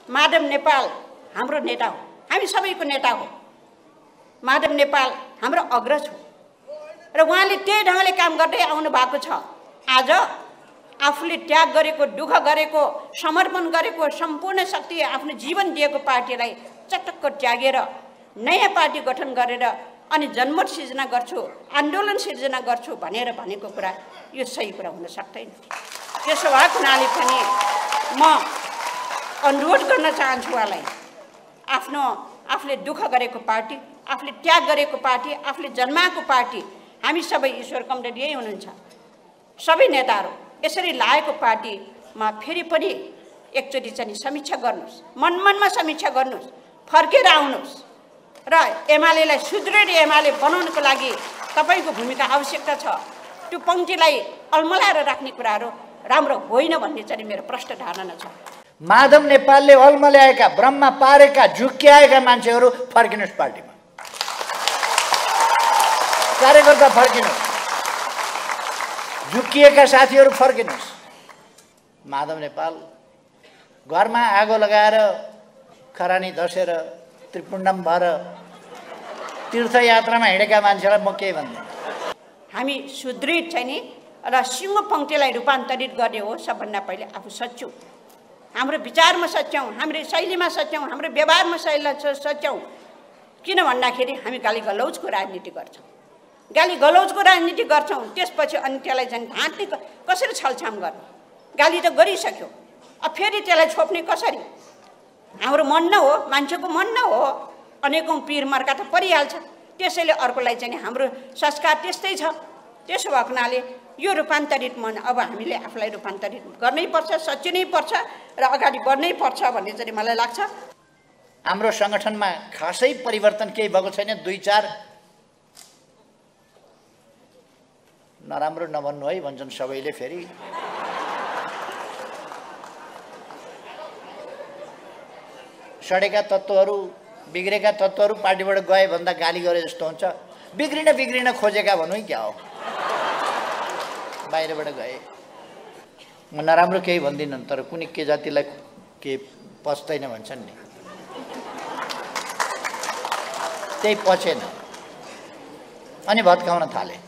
माधव नेपाल हाम्रो नेता हो, हामी सबैको नेता हो। माधव नेपाल हाम्रो अग्रज हो र उहाँले त्यही ढङ्गले काम गर्दै आउनु भएको छ। आज आफूले त्याग गरेको, दुःख गरेको, समर्पण गरेको, सम्पूर्ण शक्ति आफ्नो जीवन दिएको पार्टीलाई चटक्क त्यागेर नयाँ पार्टी गठन गरेर अनि जनमत सिर्जना गर्छु, आन्दोलन सिर्जना गर्छु भनेर भनेको कुरा यो सही कुरा हुन सक्दैन। त्यसो भएको हुनाले पनि म अनुरोध गर्न चाहन्छु उहाँलाई, आफूले दुःख गरेको पार्टी, आफूले त्याग गरेको पार्टी, आफूले जन्माएको पार्टी, हामी सबै ईश्वर कमरेड यही हुनुहुन्छ, सबै नेताहरू यसरी लागेको पार्टीमा फेरि पनि एकचोटि चाहिँ समीक्षा गर्नुहोस्, मनमनमा समीक्षा गर्नुहोस्, फर्केर आउनुहोस् र एमालेलाई सुदृढ एमाले बनाउनको लागि तपाईँको भूमिका आवश्यकता छ। त्यो पङ्क्तिलाई अल्मलाएर राख्ने कुराहरू राम्रो होइन भन्ने चाहिँ मेरो प्रष्ट धारणा छ। माधव नेपालले अल्मल्याएका, ब्रह्मा पारेका, झुक्क्याएका मान्छेहरू फर्किनुहोस् पार्टीमा, कार्यकर्ता फर्किनुहोस्, झुक्किएका साथीहरू फर्किनुहोस्। माधव नेपाल घरमा आगो लगाएर खरानी दसेर त्रिपुण्डम भएर तीर्थयात्रामा हिँडेका मान्छेलाई म के भन्छु, हामी सुदृढ चाहिँ नि र सिंह पङ्क्तिलाई रूपान्तरित गर्ने हो। सबभन्दा पहिले आफू सच्चौँ, हाम्रो विचारमा सच्याउँ, हाम्रो शैलीमा सच्याउँ, हाम्रो व्यवहारमा सच्याउँ। किन भन्दाखेरि हामी गाली गलौजको राजनीति गर्छौँ, गाली गलौजको राजनीति गर्छौँ, त्यसपछि अनि त्यसलाई चाहिँ ढाँट्ने कसरी छलछाम गर्ने? गाली त गरिसक्यो, अब फेरि त्यसलाई छोप्ने कसरी? हाम्रो मन न हो, मान्छेको मन न हो, अनेकौँ पिर मर्का त परिहाल्छ। त्यसैले अर्कोलाई चाहिँ हाम्रो संस्कार त्यस्तै छ। त्यसो भएको हुनाले यो रूपान्तरित मन अब हामीले आफूलाई रूपान्तरित गर्नै पर्छ, सच्चिनै पर्छ र अगाडि बढ्नै पर्छ भन्ने चाहिँ मलाई लाग्छ। हाम्रो सङ्गठनमा खासै परिवर्तन केही भएको छैन। 2-4 नराम्रो नभन्नु है भन्छन् सबैले। फेरि सडेका तत्त्वहरू, बिग्रेका तत्त्वहरू पार्टीबाट गए भन्दा गाली गरे जस्तो हुन्छ। बिग्रिन खोजेका भनौँ क्या हो, बाहिरबाट गए। म नराम्रो केही भन्दिनँ, तर कुनै के जातिलाई के पच्दैन भन्छन् नि, त्यही पचेन अनि भत्काउन थाले।